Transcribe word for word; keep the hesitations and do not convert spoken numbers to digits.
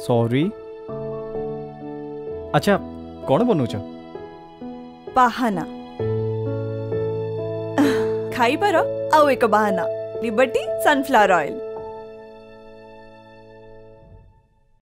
Sorry. अच्छा कौन बनौछ? बाहाना खाई पार आउ एक बाहाना लिबर्टी सनफ्लावर ऑयल।